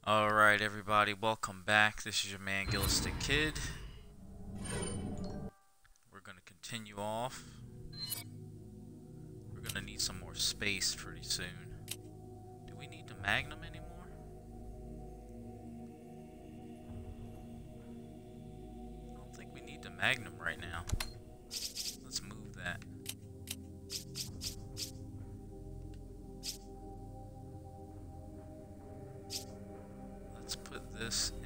Alright, everybody, welcome back. This is your man, Gillistic Kid. We're gonna continue off. We're gonna need some more space pretty soon. Do we need the Magnum anymore? I don't think we need the Magnum right now. Let's move that. Let's put this in.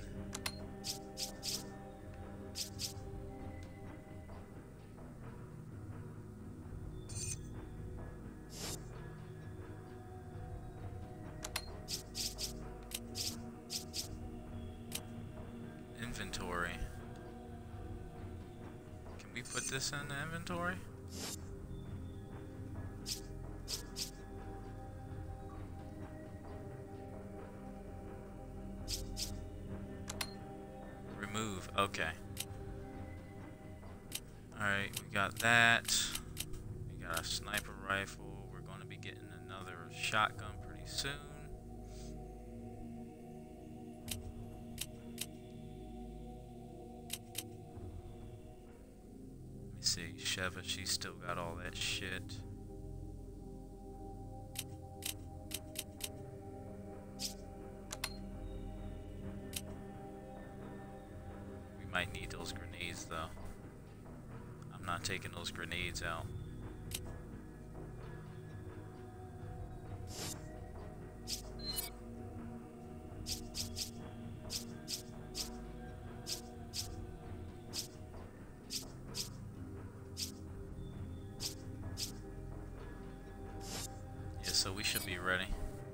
Inventory. Can we put this in the inventory? Remove, okay. Alright, we got that. We got a sniper rifle. We're going to be getting another shotgun pretty soon. Let me see, Sheva, she's still got all that shit. We might need those grenades though. I'm not taking those grenades out. Yeah, so we should be ready.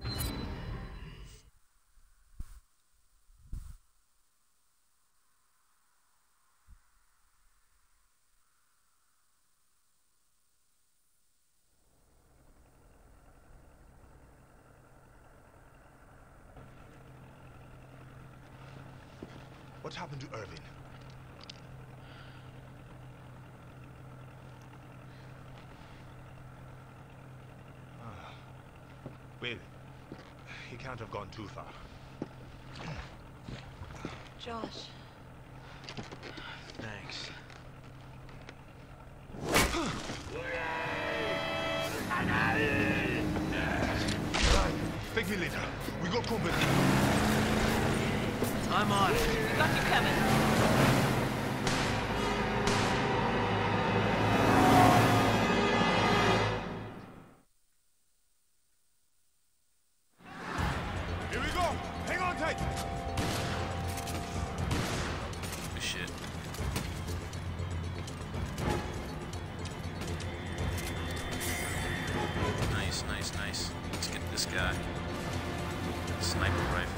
What happened to Irvin? Well, he can't have gone too far. Josh. Thanks. Right, take me later. We got company. I'm on it. We got you, Kevin. Here we go. Hang on tight. Good shit. Nice, nice, nice. Let's get this guy. Sniper rifle.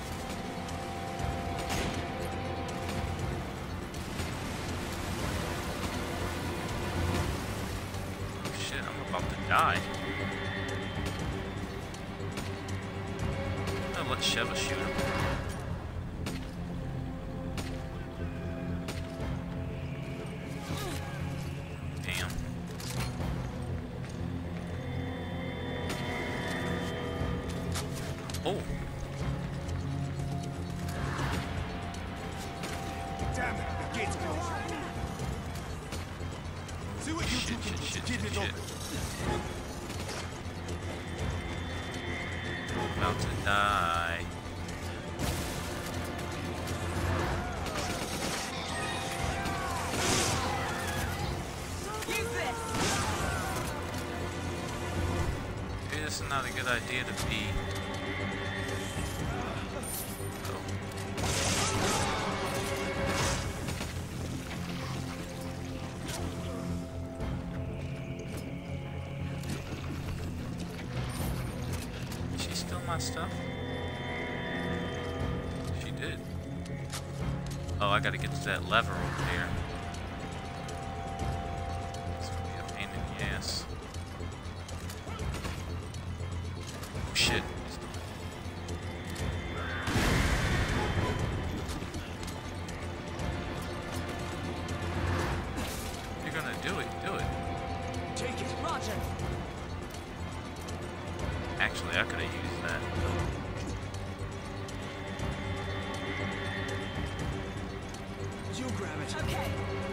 Oh shit, I'm about to die. I'm gonna let Sheva shoot him. Damn. Oh. Damn it, the gate's closed. See what you Shit, two can do shit, to keep shit, it shit. open. About to die. Use this. Maybe this is not a good idea to be. Did she steal my stuff? She did. Oh, I gotta get to that lever over there. It's gonna be a pain in the ass. Oh shit. If you're gonna do it, do it. Take it. Roger. Actually, I could have used that. You grab it. Okay.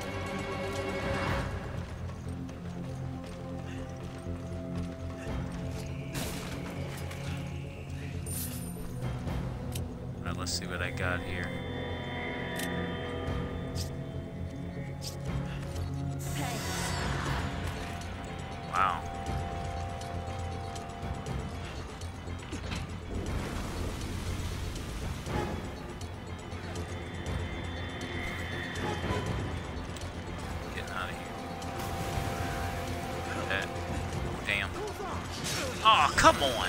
Alright, let's see what I got here. Hey. Wow. Getting out of here. That. Damn. Oh, come on.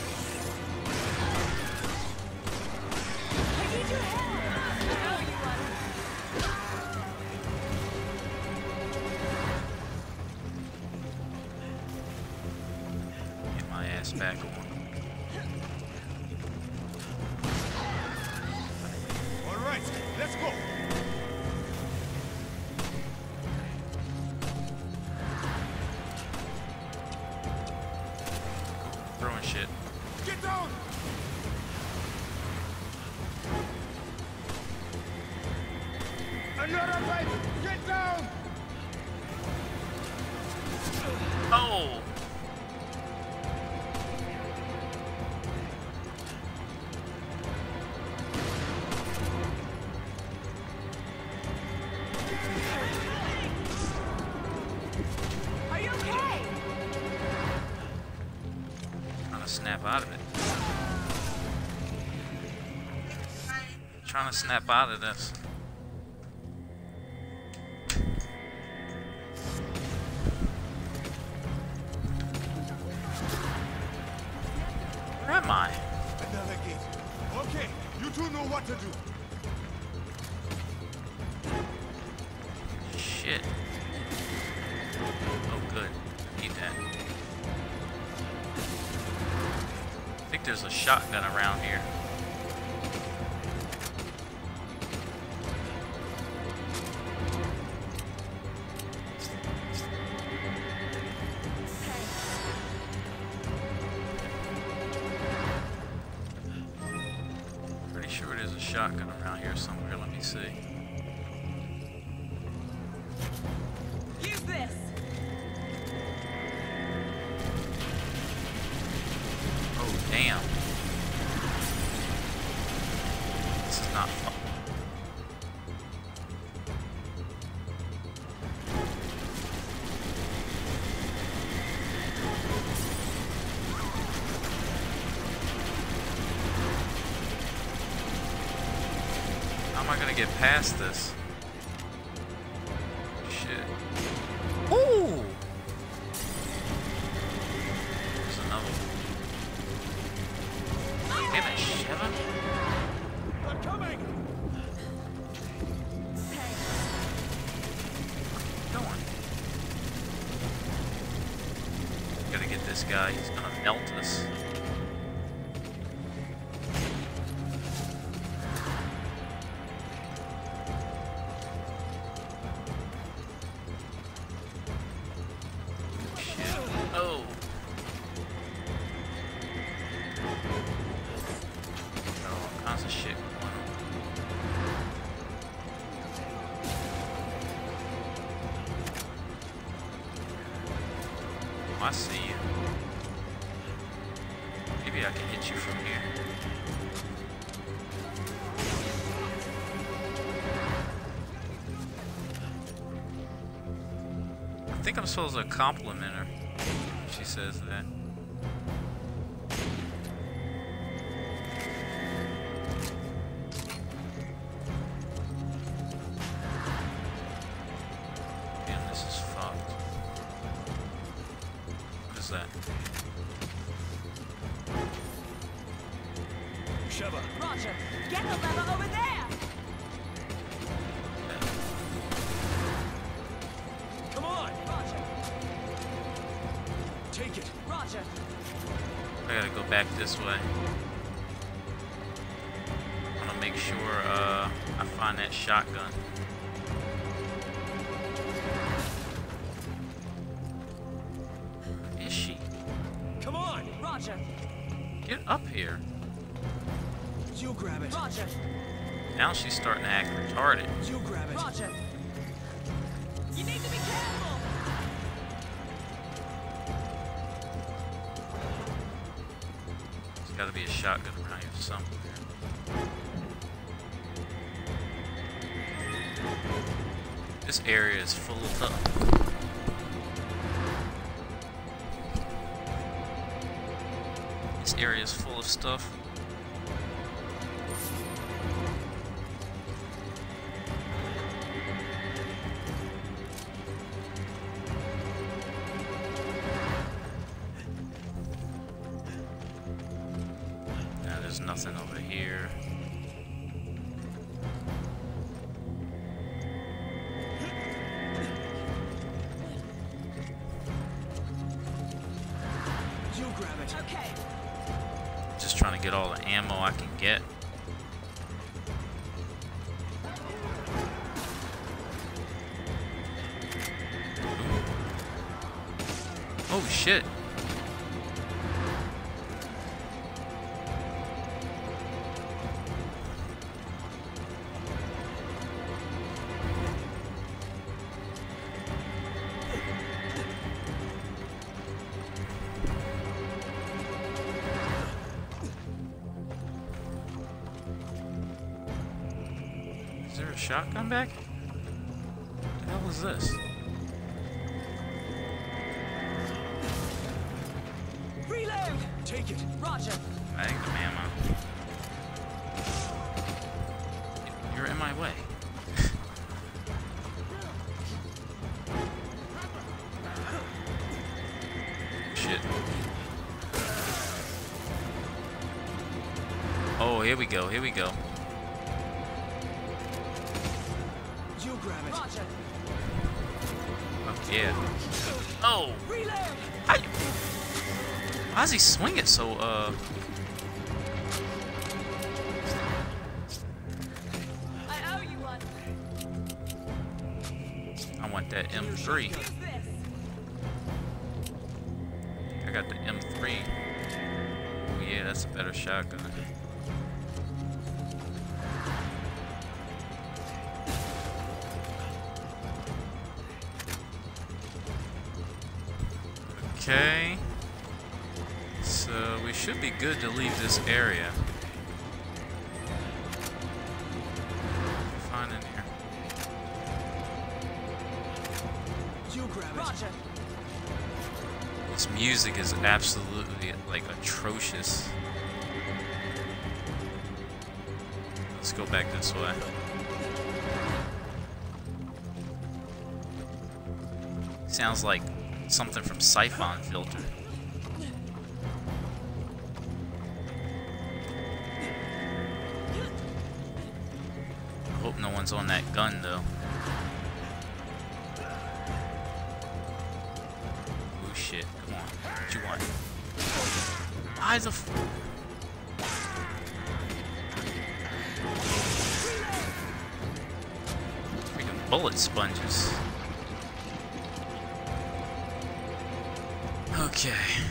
I need your help. Oh, you want Get my ass back on. All right, let's go. Throwing shit. Get down. Another pipe. Get down. Oh! Are you okay? Trying to snap out of it. Trying to snap out of this. Where am I? Another gate. Okay, you two know what to do. Shit. Oh, good. Need that. I think there's a shotgun around here. Pretty sure there's a shotgun around here somewhere. Let me see. Use this. Oh, damn. This is not fun. How am I gonna get past this? Shit. Ooh! There's another one. Damn it, Sheva. They're coming. Hey. Going. Gotta get this guy. He's gonna melt us. Shit. Oh. Got all kinds of shit going on. Oh, I see you. Maybe I can hit you from here. I think I'm supposed to compliment her. She says that. Damn, this is fucked. What is that? Sheva. Roger. Get the lever over there. Come on. Roger. Take it. Roger. I gotta go back this way. I wanna make sure I find that shotgun. Where is she? Come on. Roger. Get up here. You grab it. Roger. Now she's starting to act retarded. You grab it. Roger. You need to be careful. There's gotta be a shotgun around here somewhere. This area is full of stuff. This area is full of stuff. Now there's nothing over here. Okay. Just trying to get all the ammo I can get. Oh shit. Is there a shotgun back? What the hell is this? Reload. Take it. Roger. Magnum ammo. You're in my way. Shit. Oh, here we go, here we go. You grab it. Roger. Oh, yeah. Oh! Reload. Why does he swing it so, I owe you one. I want that M3. Use this. I got the M3. Oh yeah, that's a better shotgun. Okay. So we should be good to leave this area. Fine in here. You grab it. Roger. This music is absolutely like atrocious. Let's go back this way. Sounds like something from Siphon Filter. I hope no one's on that gun though. Oh shit, come on. What you want? Why the f— freaking bullet sponges. Okay.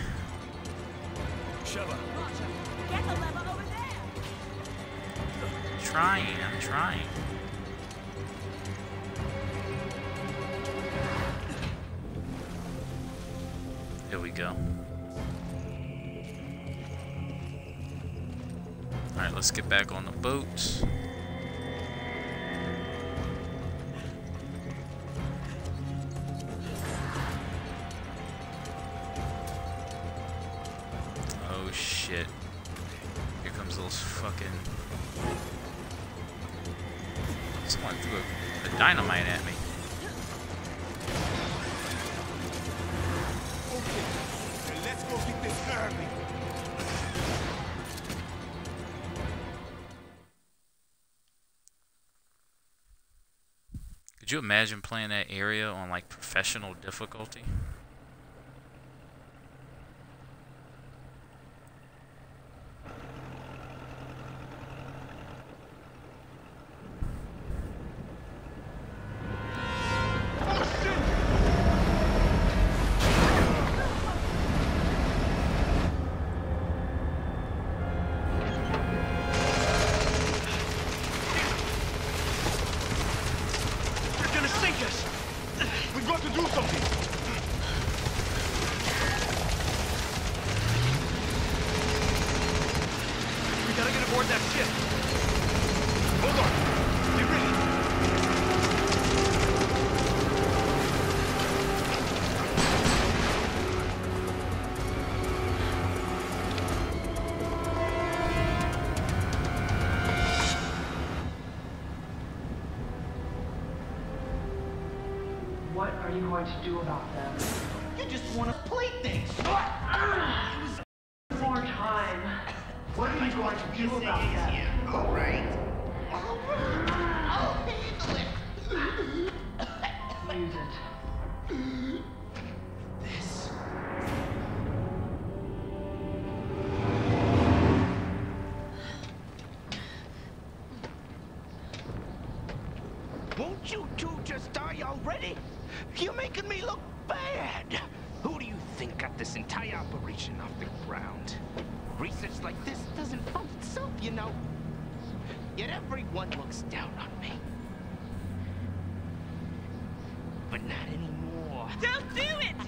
Sheva. Roger. Get the lever over there. I'm trying. Here we go. Alright, let's get back on the boat. Oh shit. Here comes those fucking— someone threw a dynamite at me. Okay, then let's go get this army. Could you imagine playing that area on like professional difficulty? They're gonna sink us. toward that ship. Hold on. Get ready. What are you going to do about them? You just want to play things. More time. What are you going to do about them? All right. I'll handle it. Use it. This. Won't you two just die already? You're making me look bad. Who do you think got this entire operation off the ground? Research like this doesn't fund itself, you know. Yet everyone looks down on me. But not anymore. Don't do it!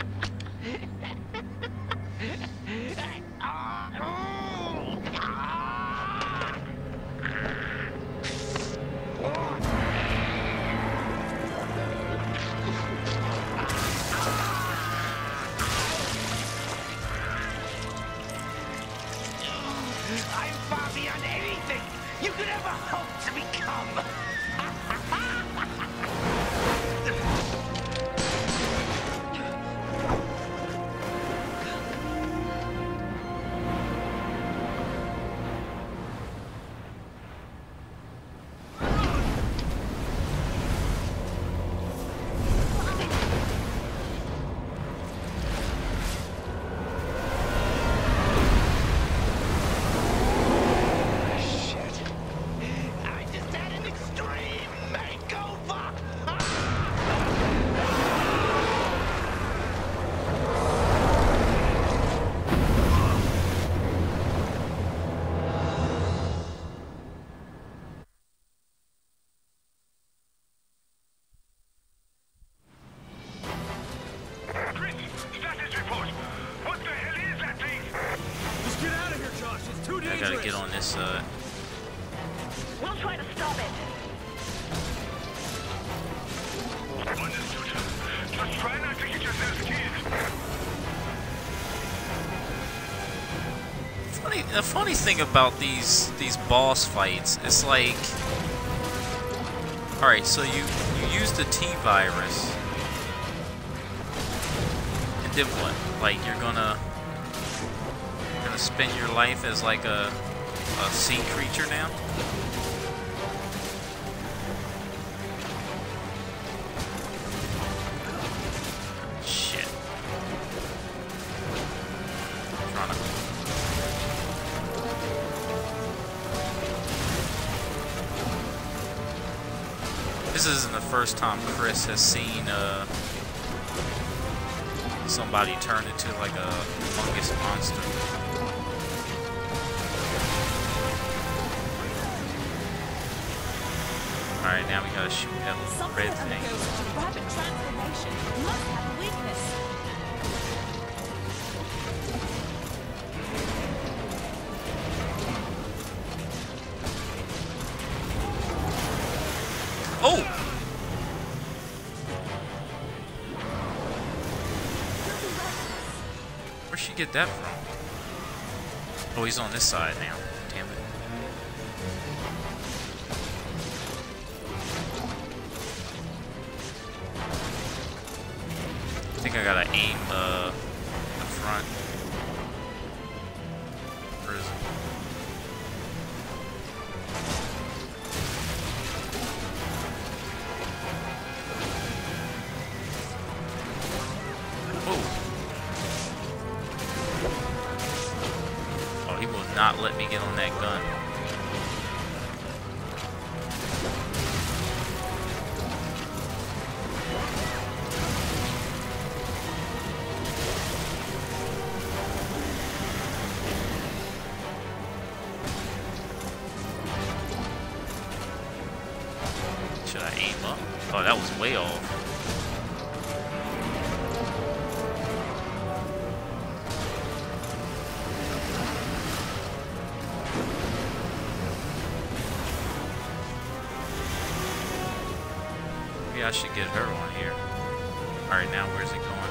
I'm far beyond anything you could ever hope to become. I gotta get on this side. We'll try to stop it. Understood. Just try not to get yourselves killed. The funny thing about these boss fights, it's like, all right, so you use the T-virus, and then what? Like you're gonna spend your life as like a sea creature now? Shit. Trying to... This isn't the first time Chris has seen somebody turn into like a fungus monster. Alright, now we gotta shoot that little red thing. Rapid transformation must have a weakness. Oh! Where'd she get that from? Oh, he's on this side now. Damn it. I think I gotta aim the front. Where is it? Oh. Oh, he will not let me get on that gun. Should I aim up? Oh, that was way off. Maybe I should get her on here. Alright, now where's it going?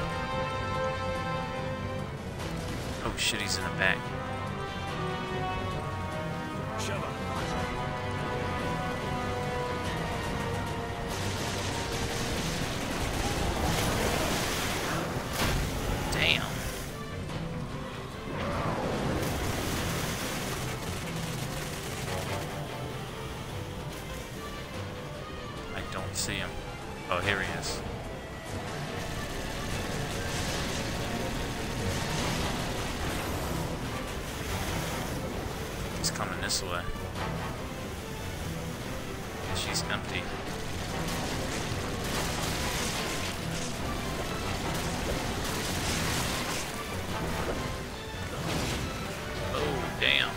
Oh shit, he's in the back. Sheva. Damn. I don't see him. Oh, here he is. He's coming this way. She's empty. Oh, damn.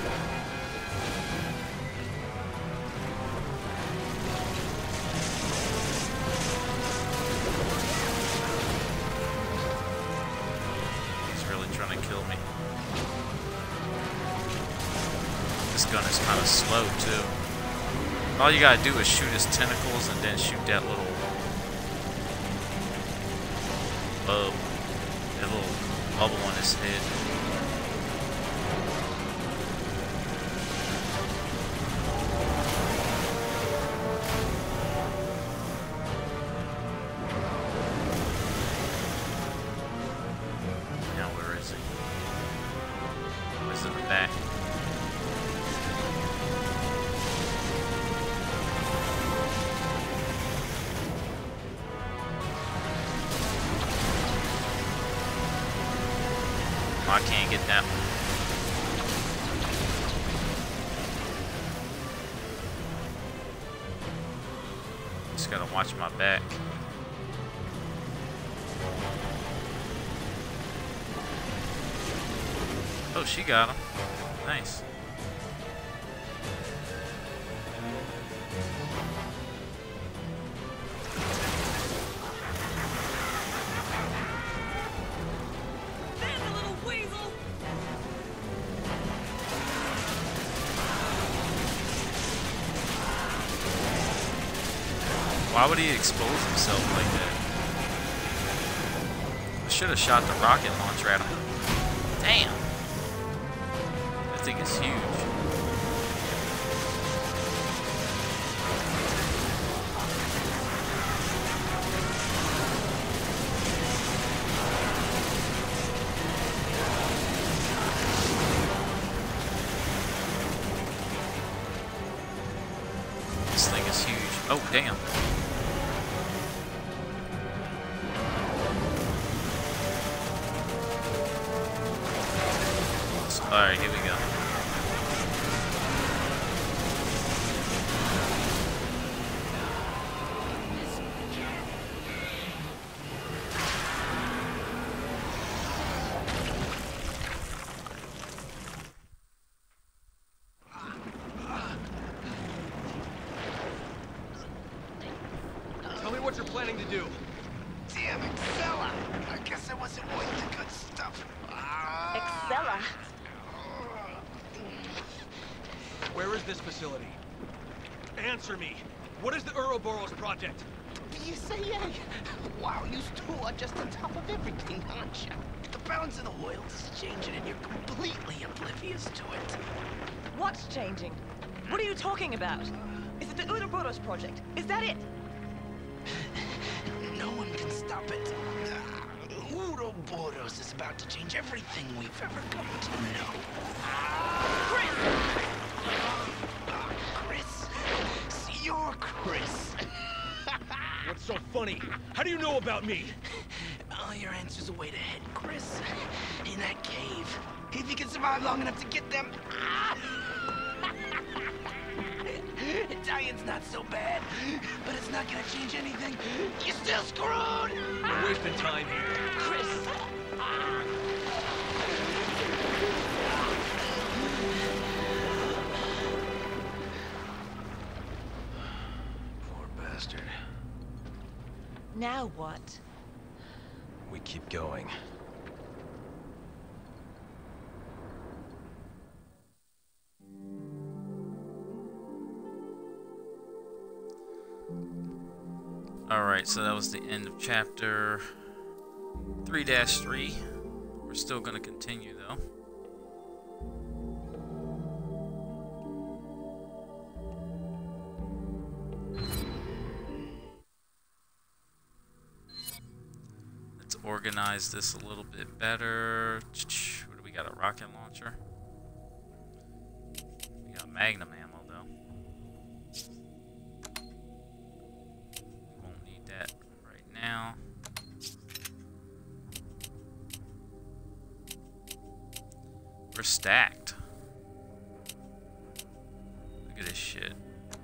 He's really trying to kill me. This gun is kind of slow, too. All you gotta do is shoot his tentacles and then shoot that little bubble on his head. Now where is he? He's in the back. I can't get that one. Just gotta watch my back. Oh, she got him. Nice. Why would he expose himself like that? I should have shot the rocket launcher at him. Damn. That thing is huge. This thing is huge. Oh, damn. Alright, here we go. Tell me what you're planning to do. Damn, Excella! I guess I wasn't worth the good stuff. Excella? Where is this facility? Answer me. What is the Ouroboros project? You say, yeah. Wow, you two are just on top of everything, aren't you? The balance of the world is changing and you're completely oblivious to it. What's changing? What are you talking about? Is it the Ouroboros project? Is that it? No one can stop it. Ouroboros is about to change everything we've ever come to know. Chris! Chris? You're Chris. What's so funny? How do you know about me? All your answers are wait ahead, Chris. In that cave. If you can survive long enough to get them. Italian's not so bad, but it's not gonna change anything. You're still screwed! We're wasting time here. Chris! Poor bastard. Now what? We keep going. Alright, so that was the end of chapter 3-3. We're still going to continue though. Let's organize this a little bit better. What do we got? A rocket launcher? We got Magnum ammo though. We won't need that right now. We're stacked. Look at this shit.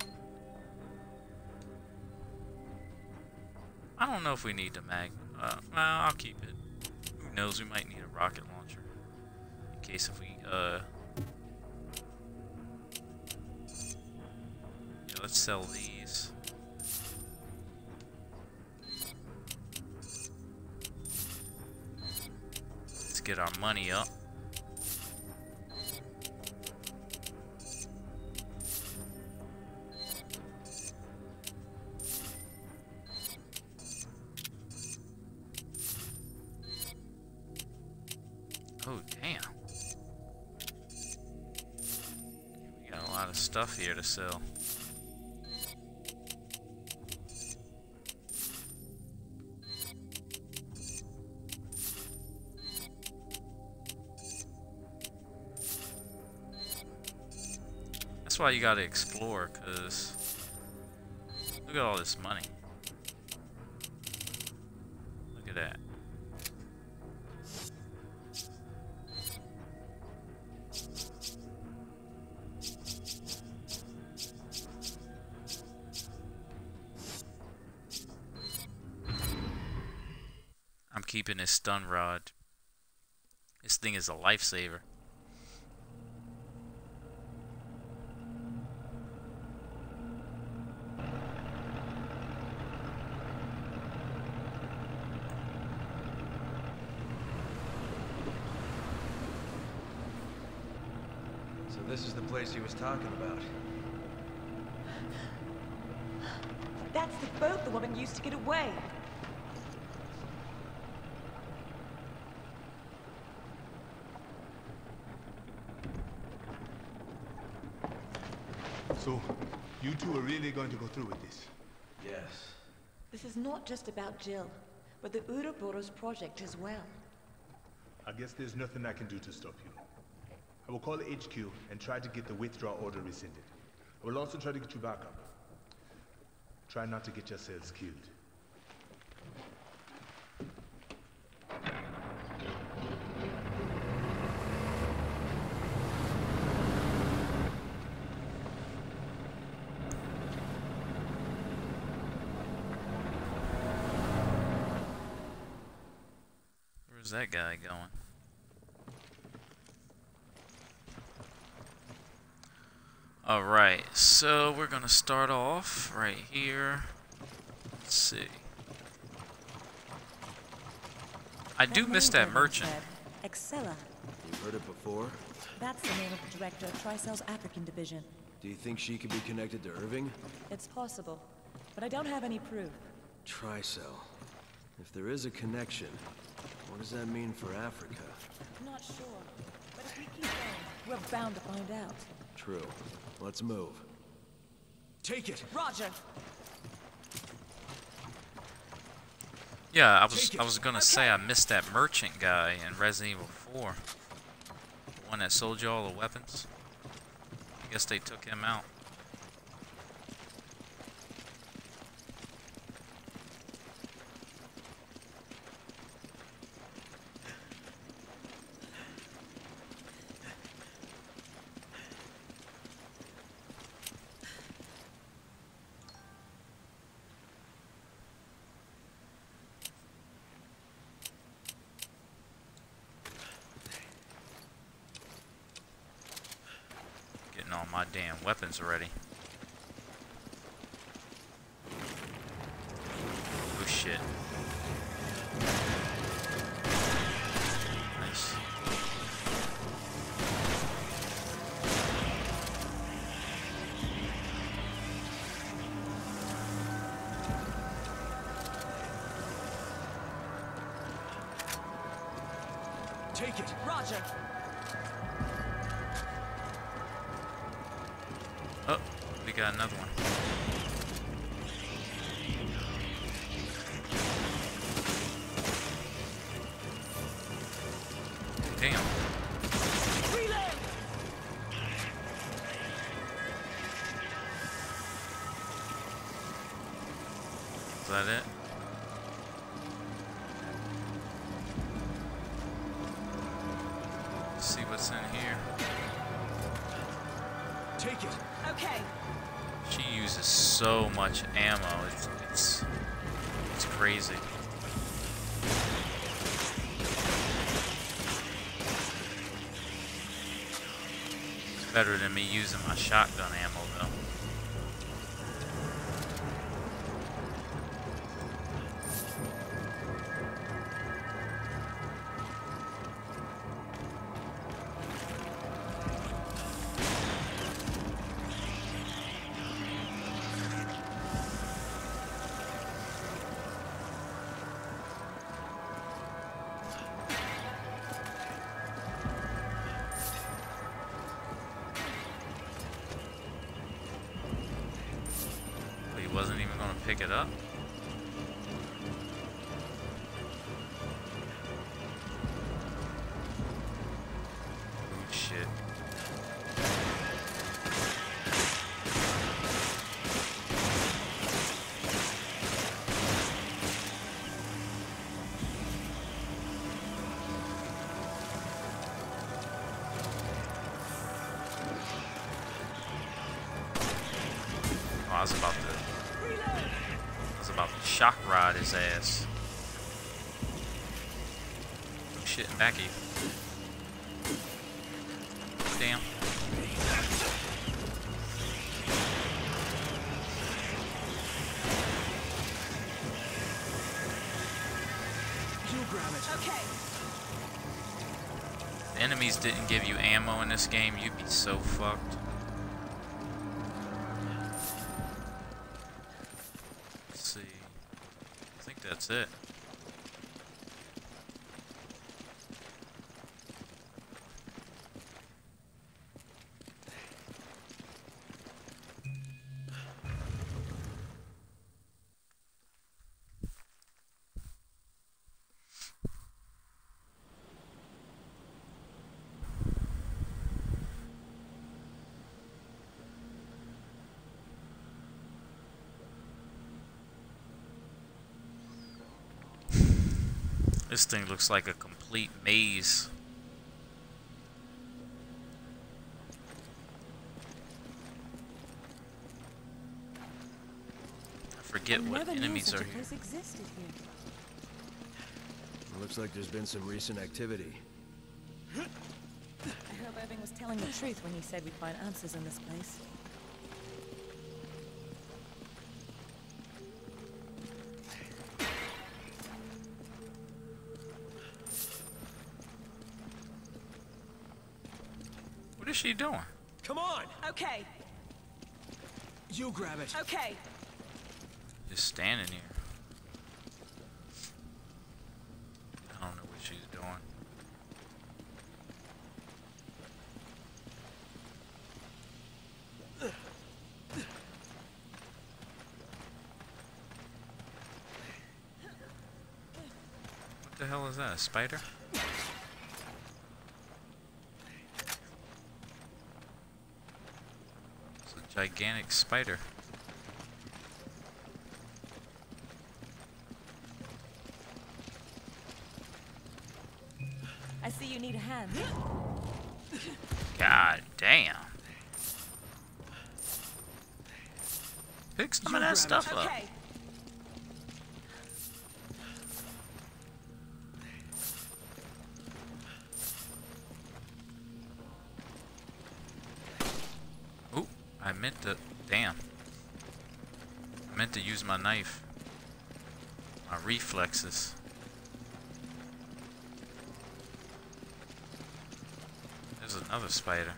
I don't know if we need the well, I'll keep it. Who knows, we might need a rocket launcher. In case if we, yeah, let's sell these. Let's get our money up. Oh, damn. We got a lot of stuff here to sell. That's why you gotta explore, cause look at all this money. Look at that. I'm keeping this stun rod. This thing is a lifesaver. So this is the place he was talking about. That's the boat the woman used to get away. So, you two are really going to go through with this? Yes. This is not just about Jill, but the Ouroboros project as well. I guess there's nothing I can do to stop you. I will call HQ and try to get the withdrawal order rescinded. I will also try to get you back up. Try not to get yourselves killed. Where's that guy going? Alright, so we're gonna start off right here. Let's see. I do miss that merchant. Excella. You've heard it before? That's the name of the director of Tricell's African division. Do you think she could be connected to Irving? It's possible, but I don't have any proof. Tricell. If there is a connection, what does that mean for Africa? I'm not sure, but if we keep going, we're bound to find out. True. Let's move. Take it! Roger! Yeah, I was gonna say I missed that merchant guy in Resident Evil 4. The one that sold you all the weapons. I guess they took him out. Getting all my damn weapons ready. Oh shit. Nice. Take it. Roger. Oh, we got another one. Damn. Reload. Is that it? Let's see what's in here. Take it. Okay. She uses so much ammo. It's crazy. It's better than me using my shotgun ammo though. Wasn't even going to pick it up. Oh shit. Oh, I was about to shock rod his ass. Oh shit, back of you. Damn. You grab it. Okay. If enemies didn't give you ammo in this game, you'd be so fucked. That's it. This thing looks like a complete maze. I forget what enemies are here. Existed here. Looks like there's been some recent activity. I hope Irving was telling the truth when he said we'd find answers in this place. What is she doing? Come on. Okay. You grab it. Okay. Just standing here. I don't know what she's doing. What the hell is that? A spider? It's a gigantic spider. I see you need a hand. God damn. Pick some of that stuff up. Okay. Ooh, I meant to. Damn. I meant to use my knife. My reflexes. There's another spider.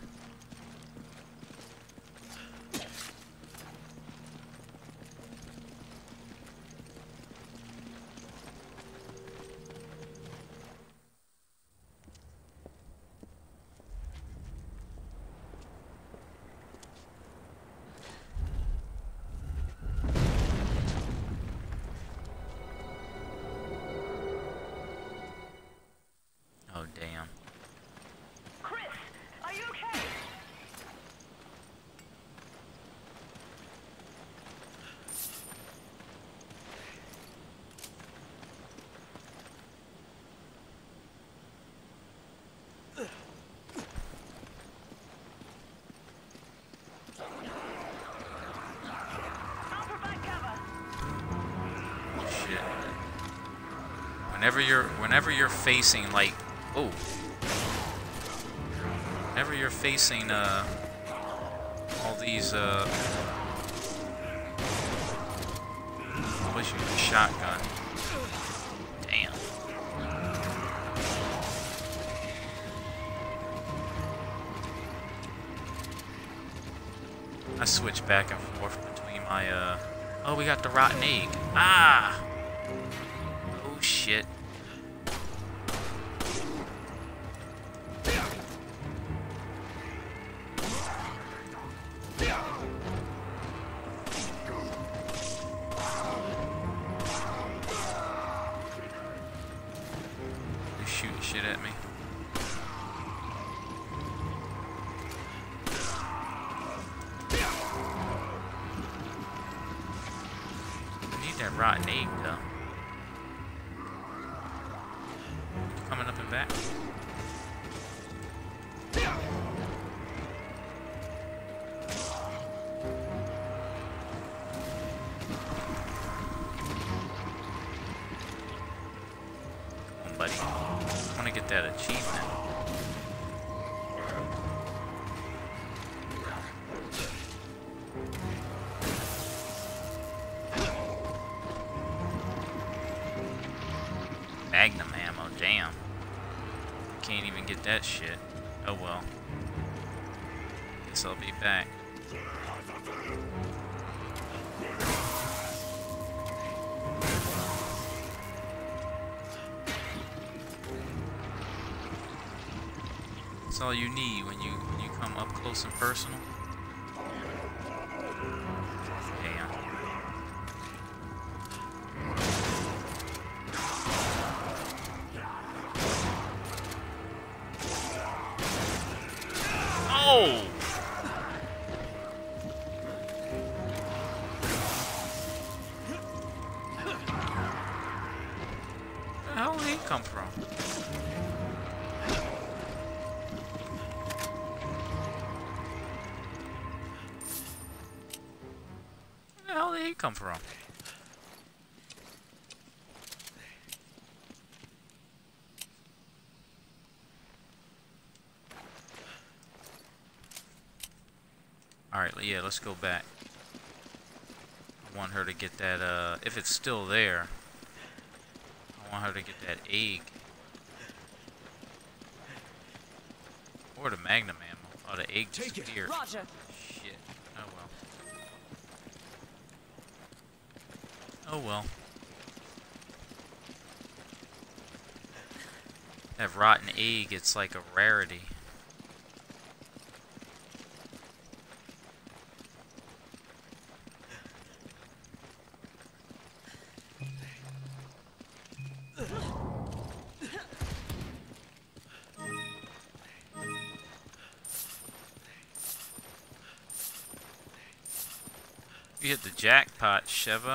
Whenever you're facing like, oh, whenever you're facing all these what's your shotgun? Damn. I switch back and forth between my oh, we got the rotten egg. Ah. Oh shit. They're shooting shit at me. I need that rotten egg though. Coming up and back. Come on, buddy. I want to get that achievement. Magnum ammo, damn. Can't even get that shit. Oh well. Guess I'll be back. That's all you need when you come up close and personal. Damn. Oh! Where the hell did he come from? Where the hell did he come from? Alright, yeah, let's go back. I want her to get that, if it's still there, I want her to get that egg. Or the Magnum ammo. Oh, the egg disappeared. Roger. Shit. Oh well. Oh well. That rotten egg, it's like a rarity. You hit the jackpot, Sheva.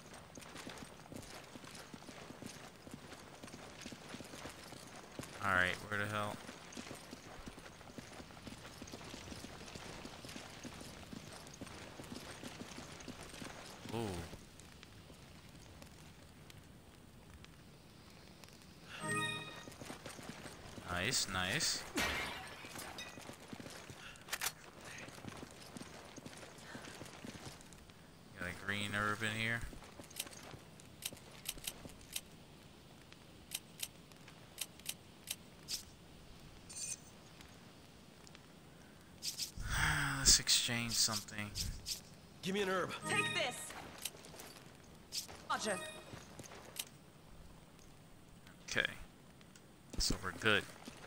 Alright, where the hell? Ooh. Nice, nice. Got a green herb in here. Let's exchange something. Give me an herb. Take this. Roger. Okay. So we're good.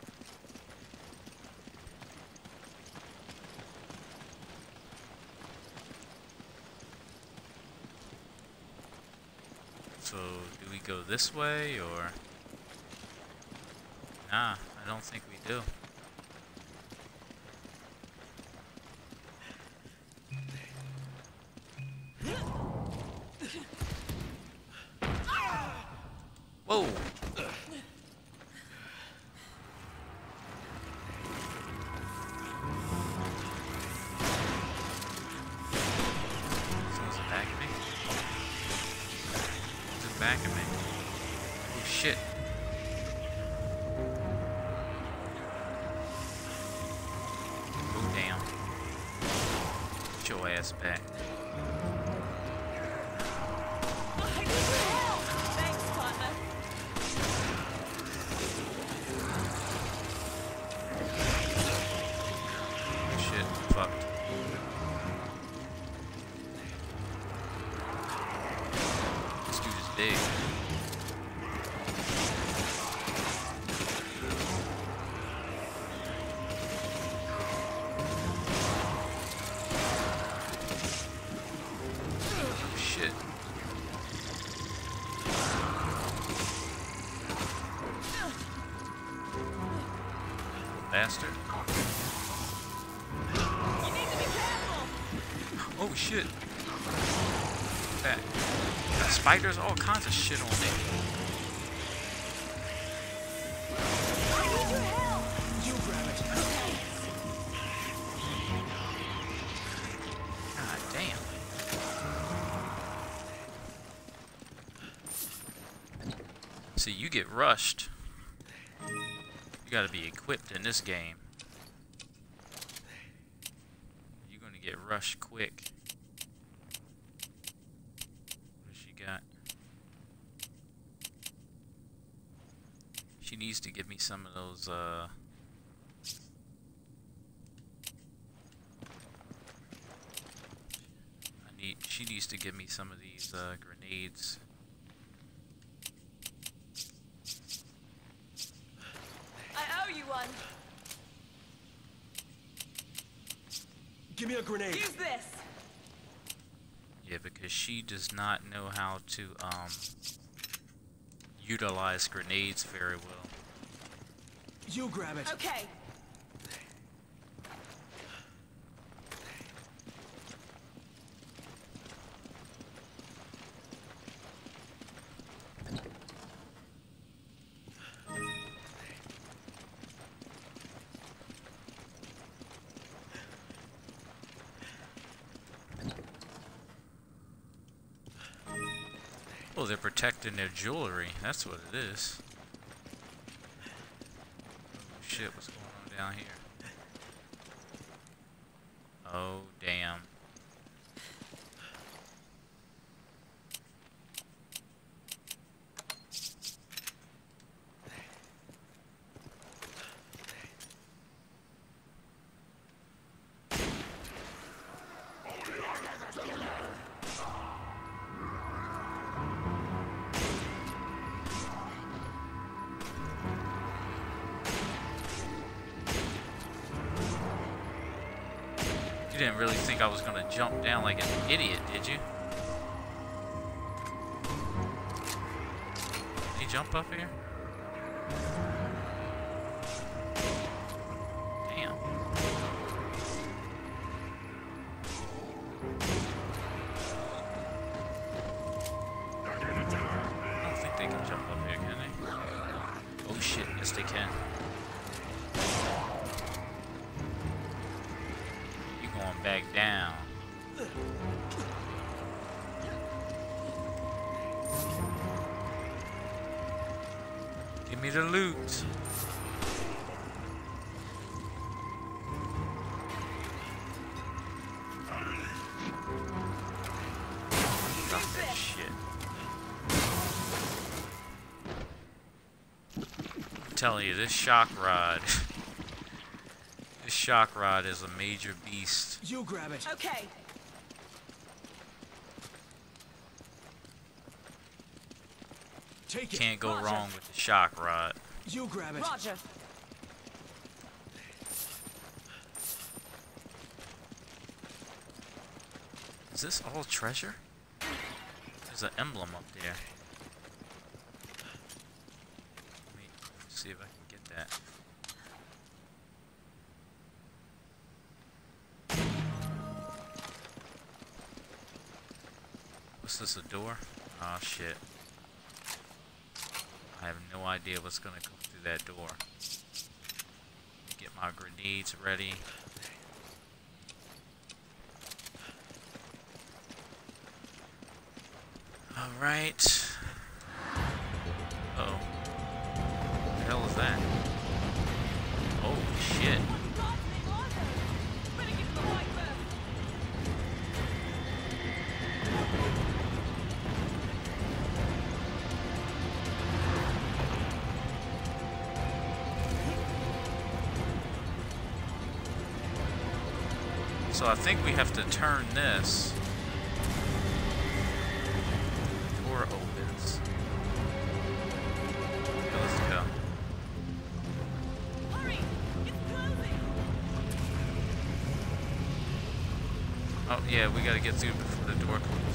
So, do we go this way, or... Nah, I don't think we do. Whoa! Someone's attacking me? Who's attacking me? Oh shit. Get your ass back. I need your help! Thanks, partner. Shit, fucked. This dude is big. Shit. Bastard. You need to be careful! Oh shit. That. Got spiders, all kinds of shit on me. I need your help! You grab it. God damn. See, you get rushed. You gotta be equipped in this game. You're gonna get rushed quick. What does she got? She needs to give me some of those, she needs to give me some of these, grenades. I owe you one. Give me a grenade. Use this. Yeah, because she does not know how to, utilize grenades very well. You grab it. Okay. Oh, they're protecting their jewelry. That's what it is. Oh shit, what's going on down here? Oh, damn. You didn't really think I was gonna jump down like an idiot, did you? Can you jump up here? Damn. I don't think they can jump up here, can they? Oh shit, yes they can. Going back down. Give me the loot. Drop that shit. I'm telling you, this shock rod. This shock rod is a major beast. You grab it. Okay. Take it. Can't go Roger. wrong with the shock rod. You grab it. Roger. Is this all treasure? There's an emblem up there. Let me see if I can get that. What's this, a door? Oh shit. I have no idea what's gonna come through that door. Get my grenades ready. Alright. Uh-oh. What the hell is that? Oh shit. Better get to the right first. So I think we have to turn this. Door opens. Okay, let's go. Hurry! It's closing! Oh yeah, we gotta get through before the door closes.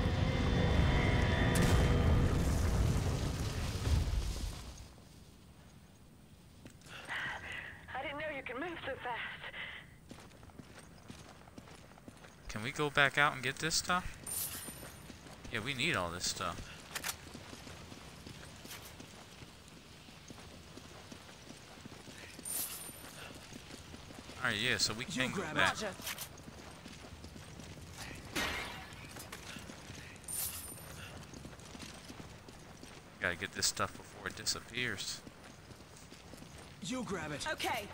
I didn't know you could move so fast. Can we go back out and get this stuff? Yeah, we need all this stuff. Alright, yeah, so we can go back. Roger. Gotta get this stuff before it disappears. You grab it. Okay.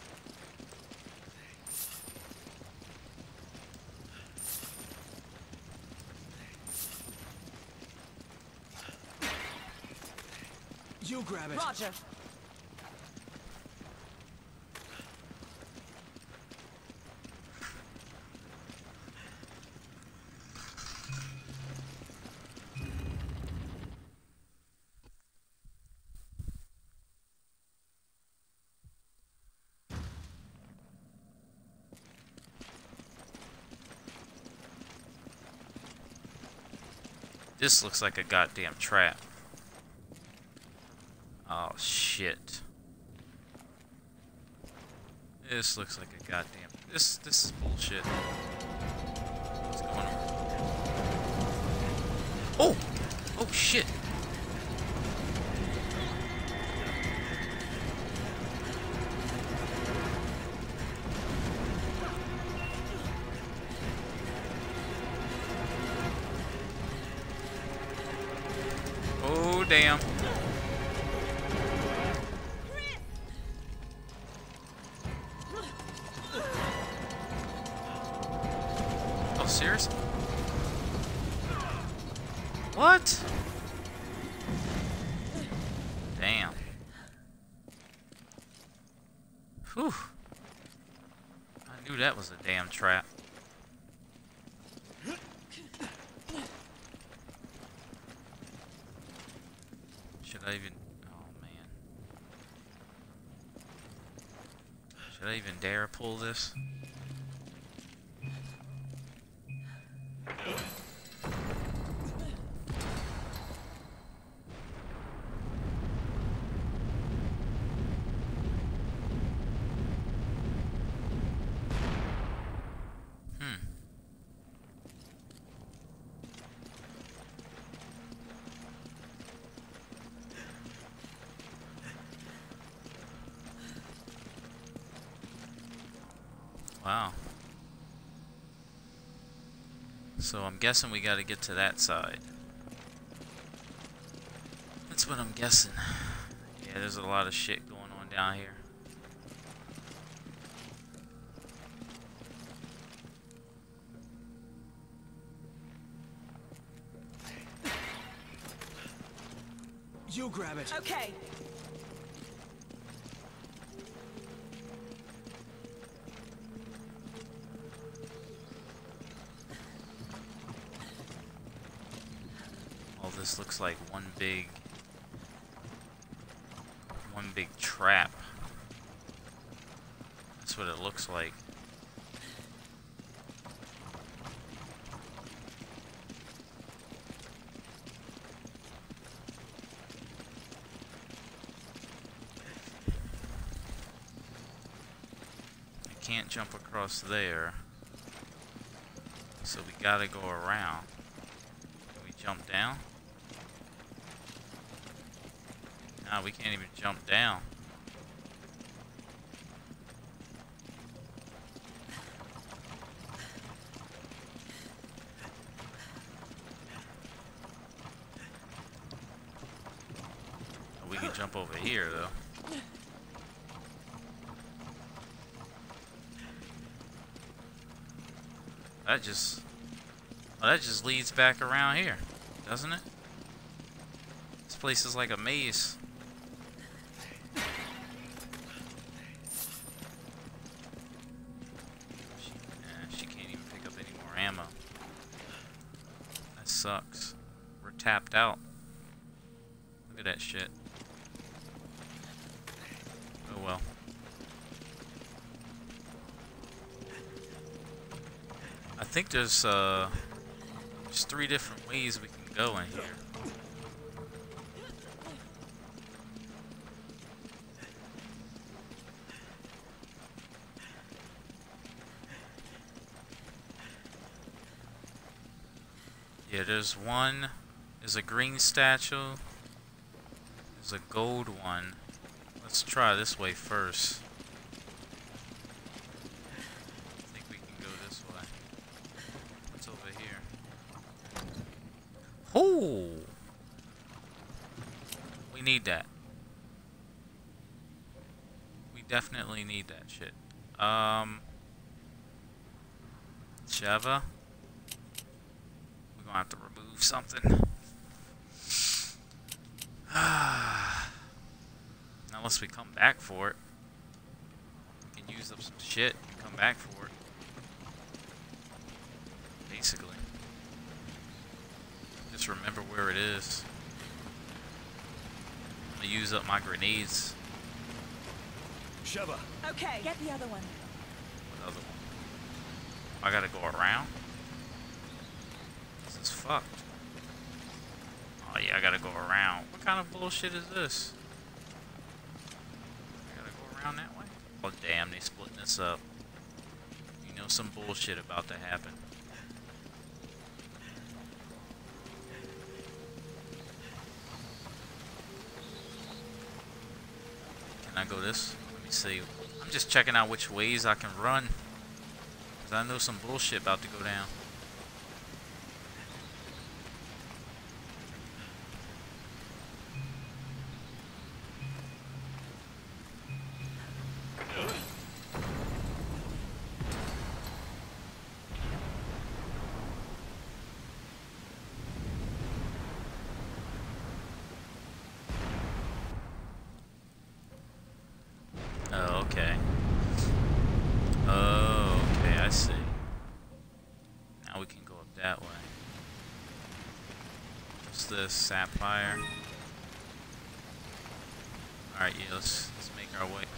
You grab it. Roger. This looks like a goddamn trap. Oh shit. This looks like a goddamn. This is bullshit. What's going on? Oh! Oh shit! Oh damn. Oh, seriously? What? Damn. Whew. I knew that was a damn trap. Should I even... Oh, man. Should I even dare pull this? Wow. So I'm guessing we gotta get to that side. That's what I'm guessing. Yeah, there's a lot of shit going on down here. You grab it. Okay. All this looks like one big trap. That's what it looks like. I can't jump across there, so we gotta go around. Can we jump down? No, we can't even jump down. We can jump over here, though. That just leads back around here, doesn't it? This place is like a maze. She sucks. We're tapped out. Look at that shit. Oh well. I think there's 3 different ways we can go in here. Yeah, there's one. There's a green statue. There's a gold one. Let's try this way first. I think we can go this way. What's over here? Oh! We need that. We definitely need that shit. Java. We're gonna have to remove something. Unless we come back for it. We can use up some shit and come back for it. Basically. Just remember where it is. I'm gonna use up my grenades. Sheva. Okay. Get the other one. What other one? I gotta go around? This is fucked. Oh yeah, I gotta go around. What kind of bullshit is this? I gotta go around that way? Oh damn, they splitting this up. You know some bullshit about to happen. Can I go this? Let me see. I'm just checking out which ways I can run. Cause I know some bullshit about to go down. Oh, okay. Oh, okay, I see. Now we can go up that way. What's this? Sapphire. Alright, yeah, let's make our way.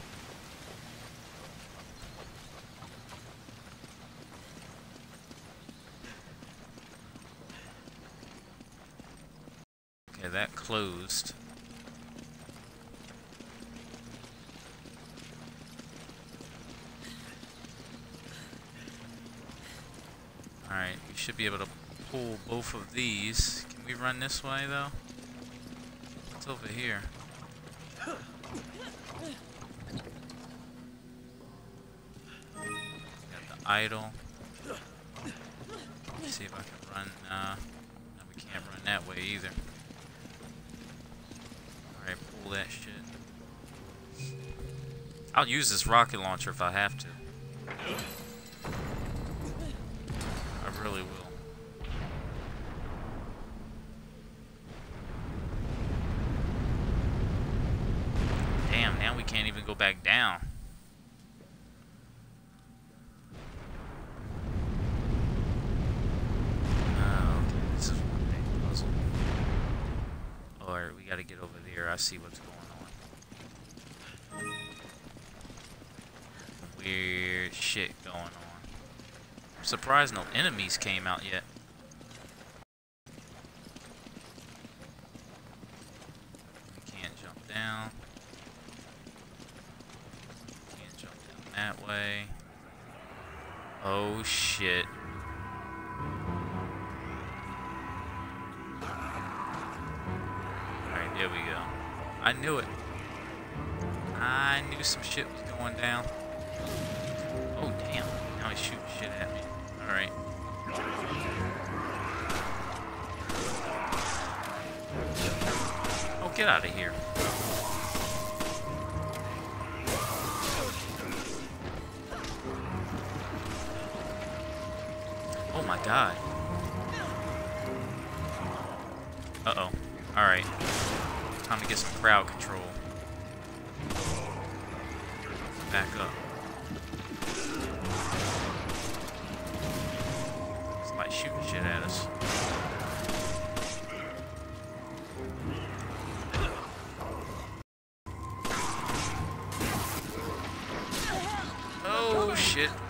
Okay, that closed. Alright, we should be able to pull both of these. Can we run this way, though? What's over here? Got the idol. Let's see if I can run. No, we can't run that way either. Alright, pull that shit. I'll use this rocket launcher if I have to. I really will. Damn, now we can't even go back down. Oh, okay, this is one big puzzle. Alright, we gotta get over there. I see what's going on. Weird shit going on. I'm surprised no enemies came out yet. We can't jump down. Can't jump down that way. Oh shit. Alright, there we go. I knew it. I knew some shit was going down. Oh damn. Now he's shooting shit at me. Alright. Oh, get out of here. Oh my god. Uh-oh. Alright. Time to get some crowd control. Back up. It's like shooting shit at us.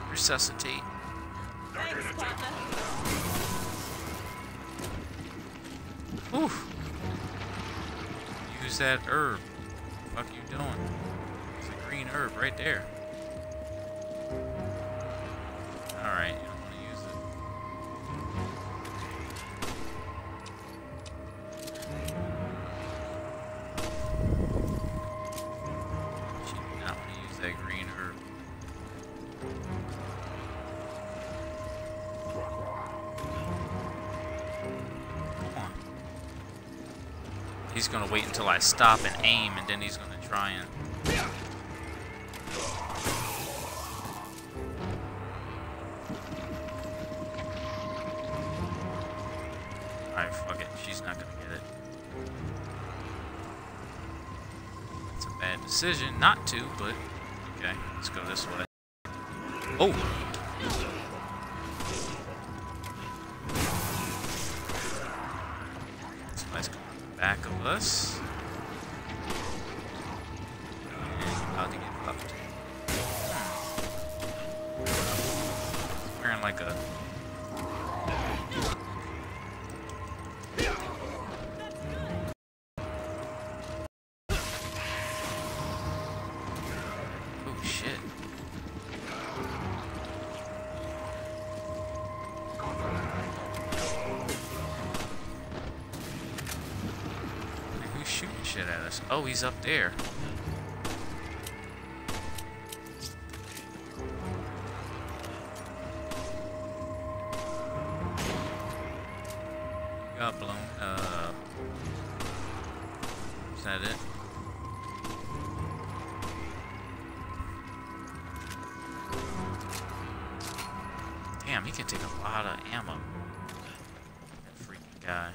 Resuscitate. Thanks, partner. Oof. Use that herb. What the fuck you doing? There's a green herb right there. Alright, you don't want to use it. She did not want to use that green herb. Come on. He's gonna wait until I stop and aim, and then he's gonna try and... Alright, fuck it. She's not gonna get it. It's a bad decision not to, but... Okay, let's go this way. Oh! Somebody's going on the back of us. And about to get fucked. Wearing like a... Oh shit. Who's shooting shit at us? Oh, he's up there. Got blown up. Is that it? Damn, he can take a lot of ammo. That freaking guy.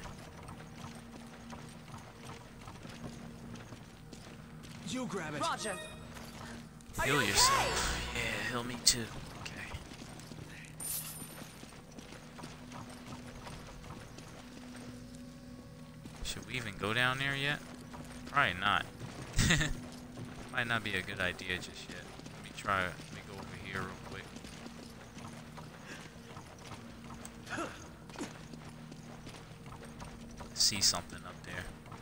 You grab it. Roger. Heal yourself. Yeah, heal me too. Okay. Should we even go down there yet? Probably not. Might not be a good idea just yet. Let me try it. Let me go over here real quick. See something up there.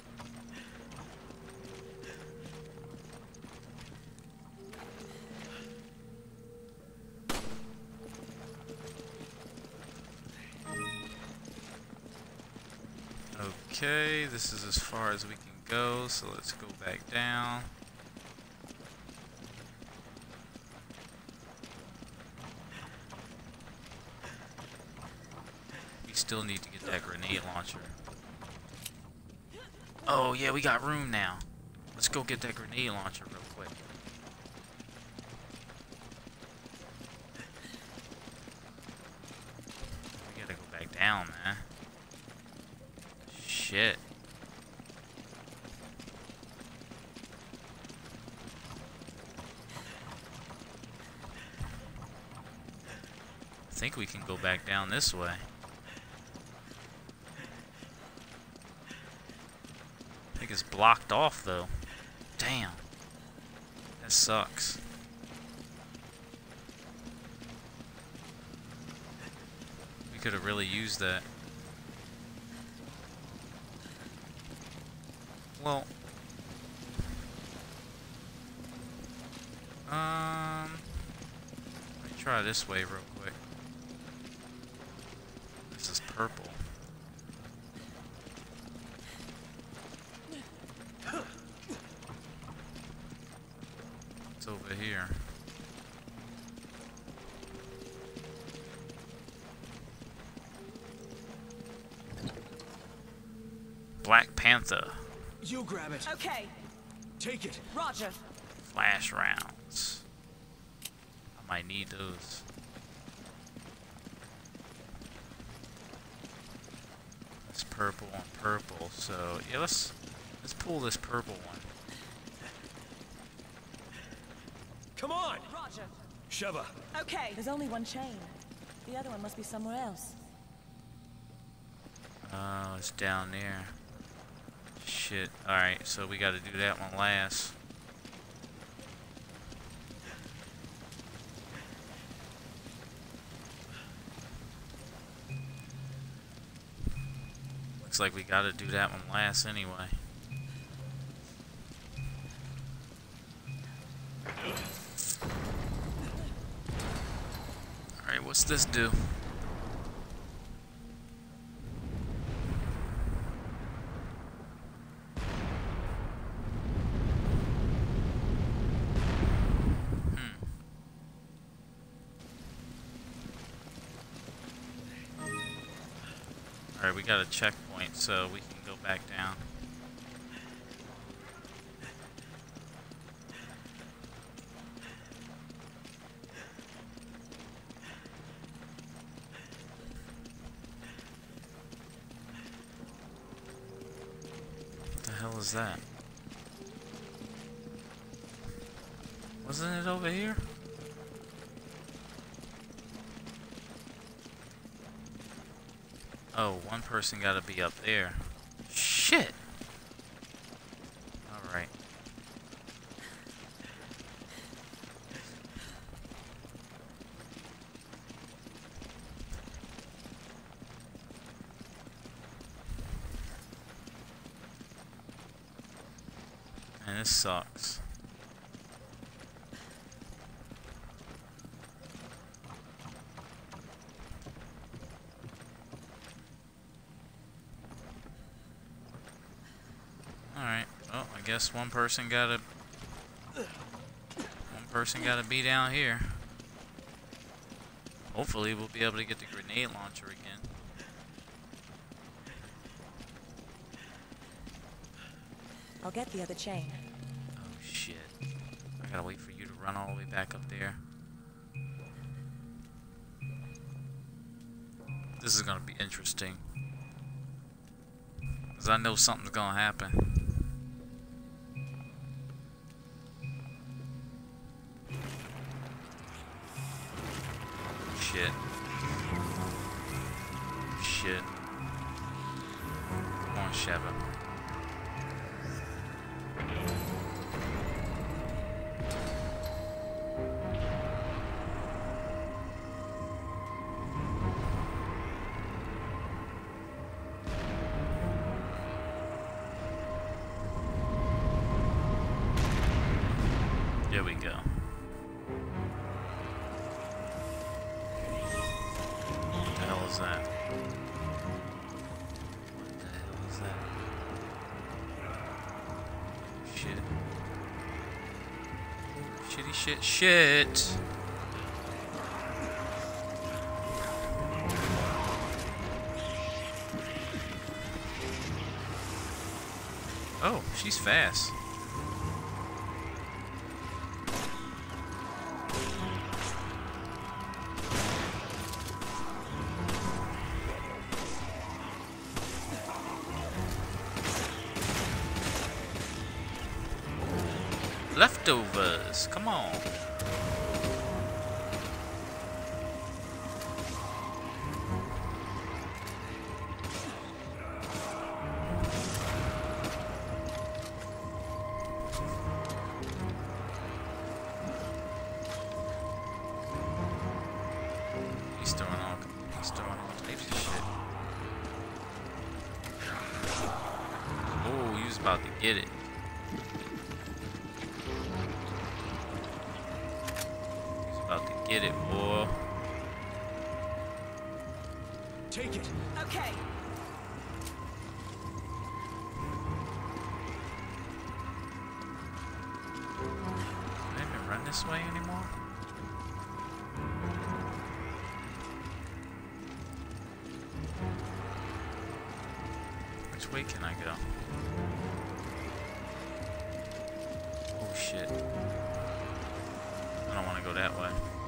Okay, this is as far as we can go, so let's go back down. We still need to get that grenade launcher. Oh yeah, we got room now. Let's go get that grenade launcher real quick. We gotta go back down, man. Shit. I think we can go back down this way. I think it's blocked off though. Damn. That sucks. We could have really used that. Well, let me try this way real quick. This is purple. It's over here. Black Panther. You grab it. Okay. Take it. Roger. Flash rounds. I might need those. It's purple on purple, so yeah, let's pull this purple one. Come on. Roger. Shove her. Okay. There's only one chain. The other one must be somewhere else. Oh, it's down there. Shit. Alright, so we gotta do that one last. Looks like we gotta do that one last anyway. Alright, what's this do? Alright, we got a checkpoint, so we can go back down. What the hell is that? Wasn't it over here? Oh, one person gotta be up there. Shit! Alright. Man, this sucks. Alright, well, I guess one person gotta be down here. Hopefully we'll be able to get the grenade launcher again. I'll get the other chain. Oh shit. I gotta wait for you to run all the way back up there. This is gonna be interesting. 'Cause I know something's gonna happen. Shit. Shit. Come on, Sheva. There we go. What the hell is that? What the hell is that? Shit. Shitty shit shit! Oh, she's fast. Leftovers, come on. He's throwing all types of shit. Oh, he was about to get it. Get it, boy. Take it. Okay. Can I even run this way anymore? Which way can I go? Oh shit. I don't want to go that way.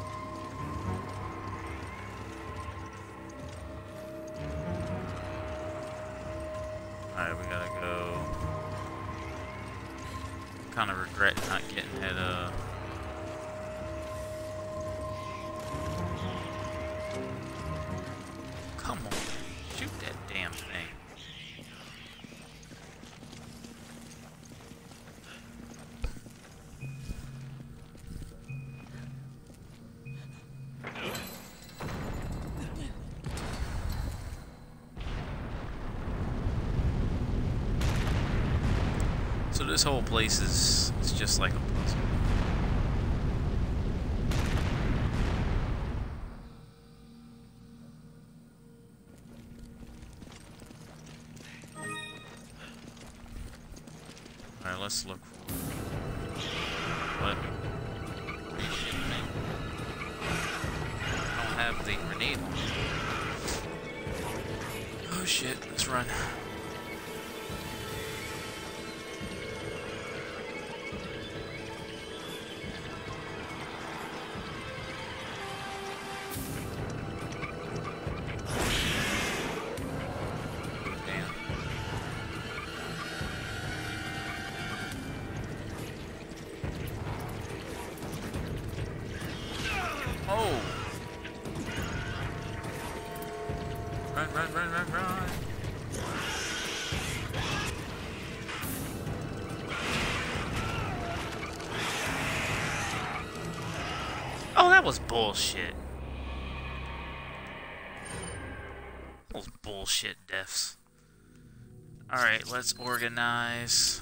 Alright, we gotta go. Kind of regret not getting that, Come on. Shoot that damn thing. So this whole place is just like a puzzle. Alright, let's look for what? Are you shitting me? I don't have the grenade launcher. Oh shit, let's run. Oh! Run, run, run, run, run! Oh, that was bullshit. Those bullshit deaths. Alright, let's organize.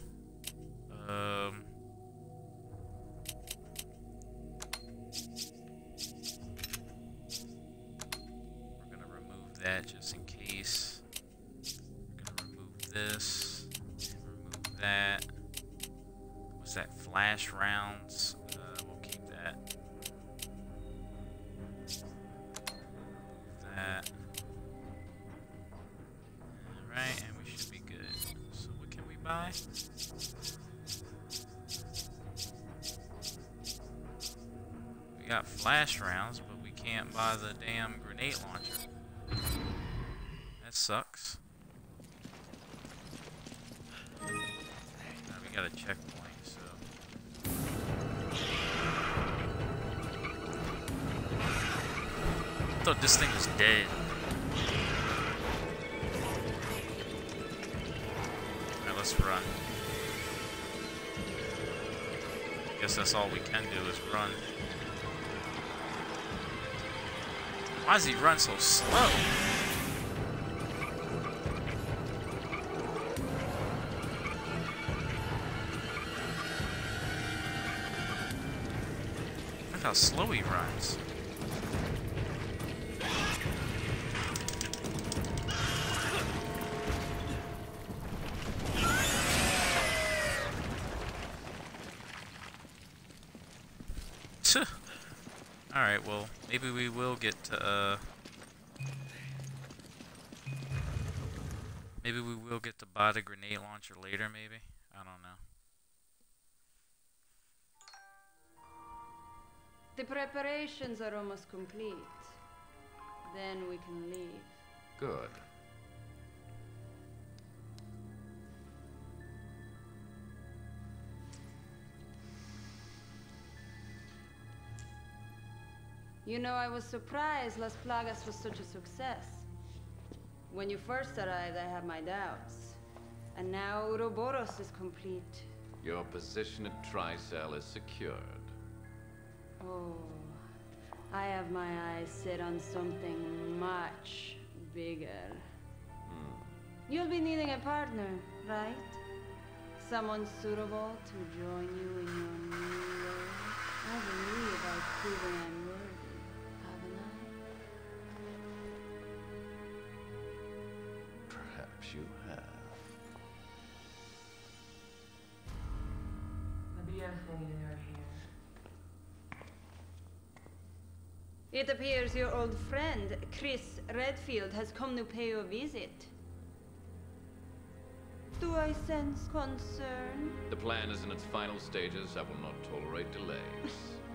We're gonna remove that just in case. We're gonna remove this. And remove that. What's that? Flash rounds. We'll keep that. Remove that. Alright, and we should be good. So what can we buy? We got flash rounds, but we can't buy the damn grenade launcher. That sucks. Now we got a checkpoint, so. I thought this thing was dead. Alright, let's run. Guess that's all we can do is run. Why does he run so slow? Look how slow he runs. Alright, well, maybe we will get to, maybe we will get to buy the grenade launcher later, maybe? I don't know. The preparations are almost complete. Then we can leave. Good. You know, I was surprised Las Plagas was such a success. When you first arrived, I had my doubts. And now Ouroboros is complete. Your position at Tricell is secured. Oh, I have my eyes set on something much bigger. You'll be needing a partner, right? Someone suitable to join you in your new role. I believe I've proven I'm worthy, haven't I? Perhaps you have. It appears your old friend, Chris Redfield, has come to pay you a visit. Do I sense concern? The plan is in its final stages. I will not tolerate delays.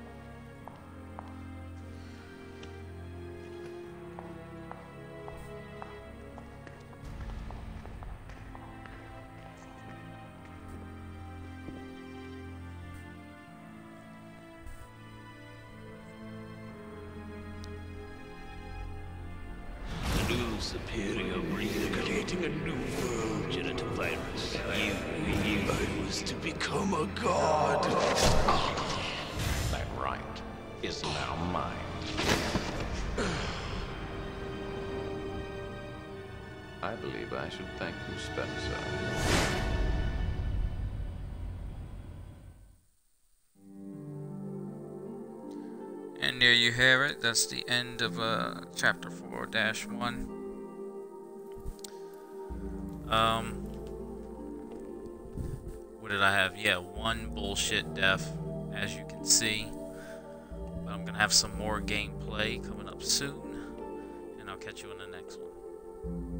New superior breed creating a new world, genital virus. I was to become a god. That right is now mine. I believe I should thank you, Spencer. you hear it. That's the end of chapter 4-1. What did I have? Yeah, 1 bullshit death, as you can see. But I'm gonna have some more gameplay coming up soon, and I'll catch you in the next one.